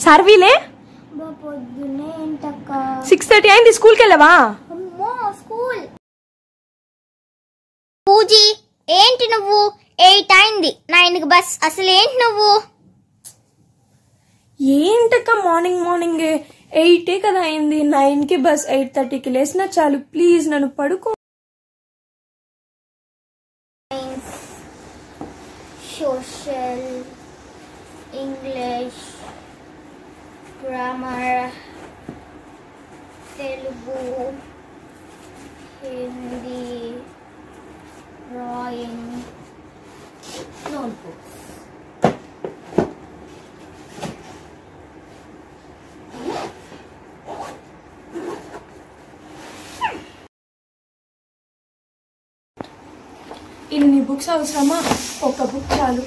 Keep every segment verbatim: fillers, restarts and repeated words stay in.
సార్వీలే పొద్దున్నే ఏంటక్క six thirty అయింది, స్కూల్కి వెళ్ళవా? అమ్మో స్కూల్. పూజీ ఏంటి నువ్వు? ఎయిట్ అయింది, నైన్ కి బస్. అసలు ఏంటి నువ్వు? ఏంటక్క మార్నింగ్ మార్నింగ్ ఎయిటే కదా అయింది, నైన్ కి బస్. ఎయిట్ థర్టీకి లేసినా చాలు, ప్లీజ్ నన్ను పడుకో. Social, English, grammar, Telugu, Hindi, drawing, notebooks. ఇన్ని బుక్స్ అవసరమా? ఒక బుక్ చాలు.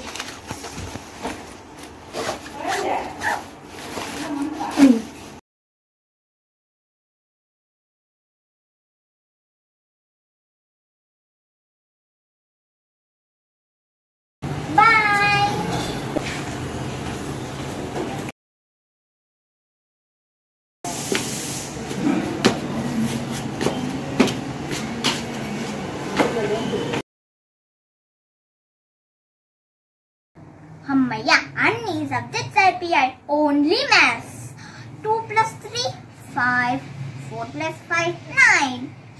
అమ్మయ్య, అన్ని సబ్జెక్ట్స్ అయిపోయాయి. Only maths. Two plus three five, four plus five nine.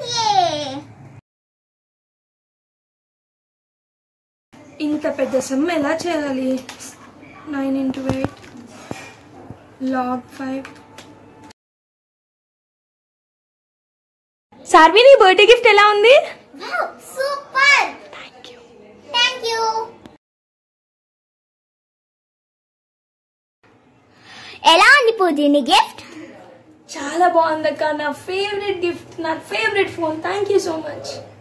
ఇంత పెద్ద సమ్ ఎలా చేయాలి? Nine into eight log five. Saarvi, నీ బర్త్డే గిఫ్ట్ ఎలా ఉంది? Super. Thank you. Thank you. ఎలా ఉంది పూజీ నీ గిఫ్ట్? చాలా బాగుందక్క, నా ఫేవరెట్ గిఫ్ట్, నా favourite phone. Thank you so much.